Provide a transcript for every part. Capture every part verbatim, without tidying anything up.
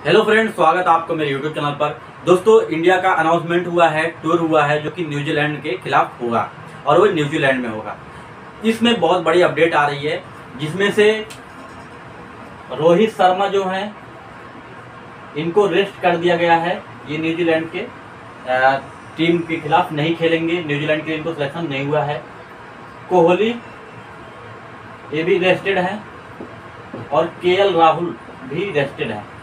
Hello friends, स्वागत है आपको मेरे यूट्यूब चैनल पर। दोस्तों, इंडिया का अनाउंसमेंट हुआ है, टूर हुआ है जो कि न्यूजीलैंड के खिलाफ होगा और वो न्यूजीलैंड में होगा। इसमें बहुत बड़ी अपडेट आ रही है, जिसमें से रोहित शर्मा जो हैं इनको रेस्ट कर दिया गया है। ये न्यूजीलैंड के टीम के खिलाफ नहीं खेलेंगे, न्यूजीलैंड के इनको सिलेक्शन नहीं हुआ है। कोहली ये भी रेस्टेड हैं और केएल राहुल भी रेस्टेड हैं।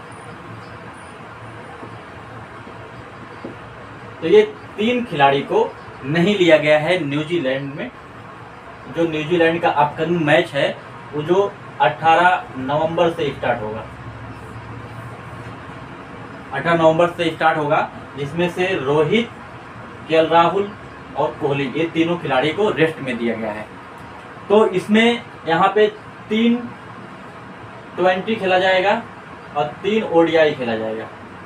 तो ये तीन खिलाड़ी को नहीं लिया गया है न्यूजीलैंड में। जो न्यूजीलैंड का अपकमिंग मैच है वो जो अठारह नवंबर से स्टार्ट होगा अठारह नवंबर से स्टार्ट होगा जिसमें से रोहित, केएल राहुल और कोहली ये तीनों खिलाड़ी को रेस्ट में दिया गया है। तो इसमें यहाँ पे तीन ट्वेंटी खेला जाएगा और तीन ओडीआई खेला जाएगा।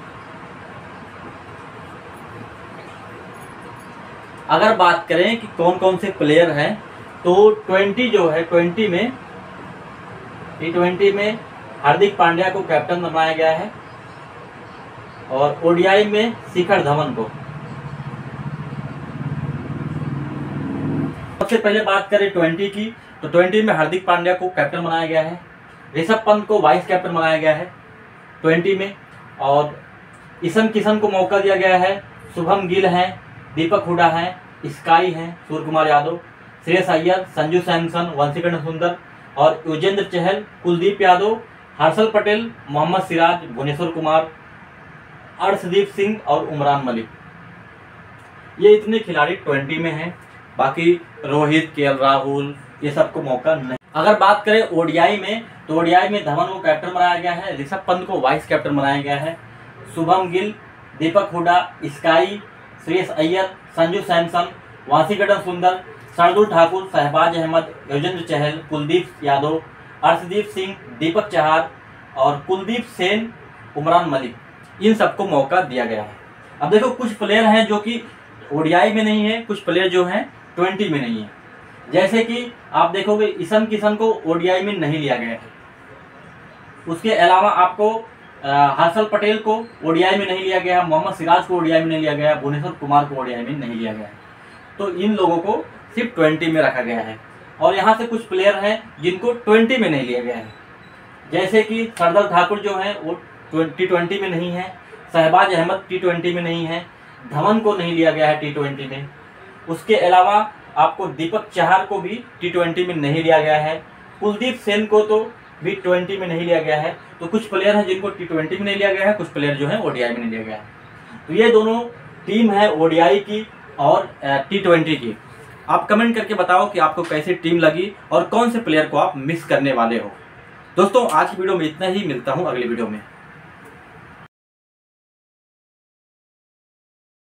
अगर बात करें कि कौन कौन से प्लेयर हैं, तो ट्वेंटी जो है ट्वेंटी में टी ट्वेंटी में हार्दिक पांड्या को कैप्टन बनाया गया है और ओडीआई में शिखर धवन को। सबसे पहले बात करें ट्वेंटी की, तो ट्वेंटी में हार्दिक पांड्या को कैप्टन बनाया गया है, ऋषभ पंत को वाइस कैप्टन बनाया गया है ट्वेंटी में, और ईशन किशन को मौका दिया गया है। शुभम गिल हैं, दीपक हुडा हैं, स्काई हैं, सूर्य कुमार यादव, श्रेयस अय्यर, संजू सैमसन, वंशीकरण सुंदर और युजेंद्र चहल, कुलदीप यादव, हर्षल पटेल, मोहम्मद सिराज, भुवनेश्वर कुमार, अर्शदीप सिंह और उमरान मलिक। ये इतने खिलाड़ी ट्वेंटी में हैं। बाकी रोहित, केएल राहुल ये सबको मौका नहीं। अगर बात करें ओडीआई में, तो ओडीआई में धवन को कैप्टन बनाया गया है, ऋषभ पंत को वाइस कैप्टन बनाया गया है, शुभम गिल, दीपक हुडा, स्काई, श्रेयस अय्यर, संजू सैमसन, वाशिंगटन सुंदर, शार्दुल ठाकुर, शहबाज अहमद, युजेंद्र चहल, कुलदीप यादव, अर्शदीप सिंह, दीपक चहार और कुलदीप सेन, उमरान मलिक, इन सबको मौका दिया गया है। अब देखो, कुछ प्लेयर हैं जो कि ओडीआई में नहीं है, कुछ प्लेयर जो हैं ट्वेंटी में नहीं है। जैसे कि आप देखोगे ईशन किशन को ओडीआई में नहीं लिया गया है। उसके अलावा आपको हर्षल पटेल को ओडीआई में नहीं लिया गया है, मोहम्मद सिराज को ओडीआई में नहीं लिया गया है, भुवनेश्वर कुमार को ओडीआई में नहीं लिया गया है। तो इन लोगों को सिर्फ ट्वेंटी में रखा गया है। और यहाँ से कुछ प्लेयर हैं जिनको ट्वेंटी में नहीं लिया गया है, जैसे कि शार्दुल ठाकुर जो है वो टी ट्वेंटी में नहीं है, शहबाज अहमद टी ट्वेंटी में नहीं है, धवन को नहीं लिया गया है टी ट्वेंटी में। उसके अलावा आपको दीपक चहार को भी टी ट्वेंटी में नहीं लिया गया है, कुलदीप सेन को तो भी ट्वेंटी में नहीं लिया गया है। तो कुछ प्लेयर हैं जिनको टी ट्वेंटी में नहीं लिया गया है, कुछ प्लेयर जो हैं ओडीआई में नहीं लिया गया है। तो ये दोनों टीम है ओडीआई की और टी ट्वेंटी की। आप कमेंट करके बताओ कि आपको कैसी टीम लगी और कौन से प्लेयर को आप मिस करने वाले हो। दोस्तों, आज की वीडियो में इतना ही, मिलता हूँ अगली वीडियो में।